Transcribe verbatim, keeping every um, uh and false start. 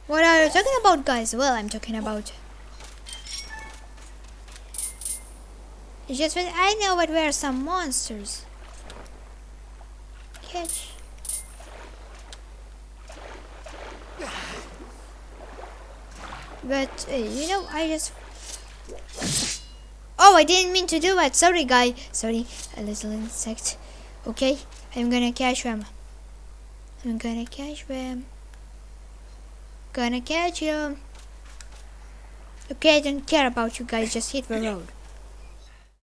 What are you talking about, guys? Well, I'm talking about. It's just that I know that there are some monsters. Catch. But uh, you know, I just. Oh, I didn't mean to do that. Sorry, guy. Sorry, a little insect. Okay, I'm gonna catch them. I'm gonna catch them. Gonna catch them. Okay, I don't care about you guys. Just hit the road.